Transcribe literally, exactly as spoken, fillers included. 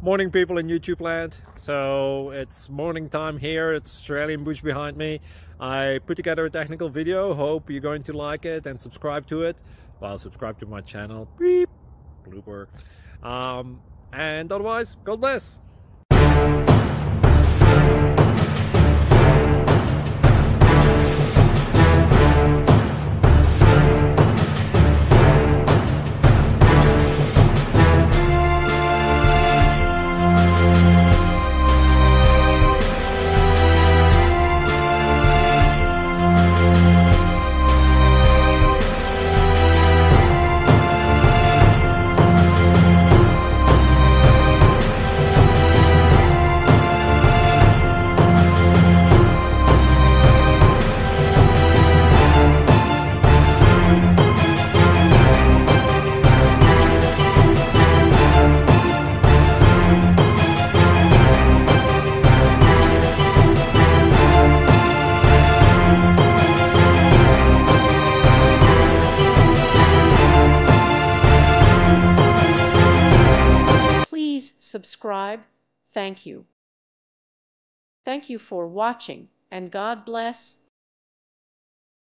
Morning, people in YouTube land. So it's morning time here. It's Australian bush behind me. I put together a technical video. Hope you're going to like it and subscribe to it. Well, subscribe to my channel. Beep. Blooper. Um, and otherwise, God bless. Please subscribe. Thank you. Thank you for watching, and God bless.